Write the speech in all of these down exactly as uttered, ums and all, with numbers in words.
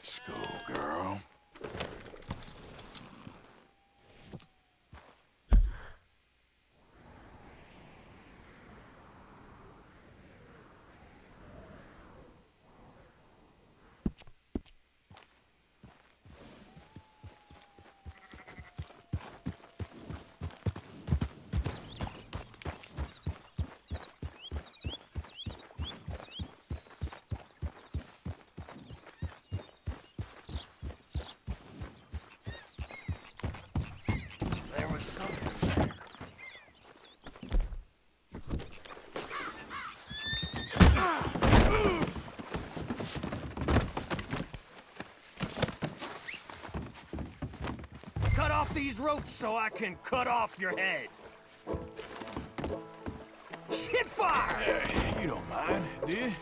Let's go, girl. Cut off these ropes so I can cut off your head. Shit fire! Hey, you don't mind, do you?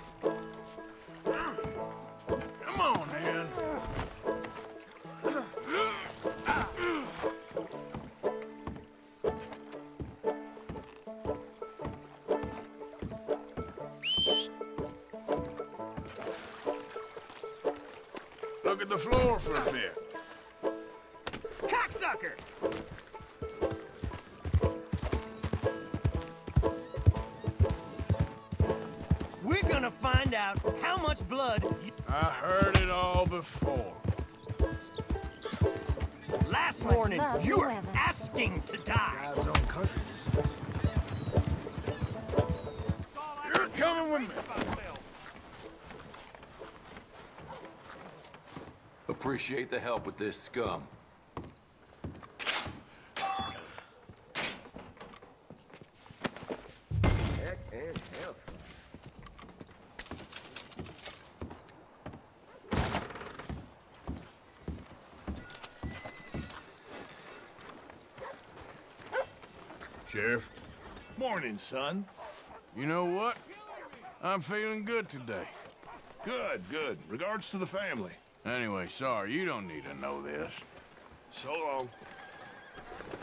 Come on, man. Look at the floor for a bit. Cocksucker! We're gonna find out how much blood you... I heard it all before. Last warning, you're asking to die. God's own country, this is. You're coming with me. Appreciate the help with this scum. Heck and hell. Sheriff, Morning, son. you know what? I'm feeling good today. Good, good. Regards to the family. Anyway, sorry, you don't need to know this. So long.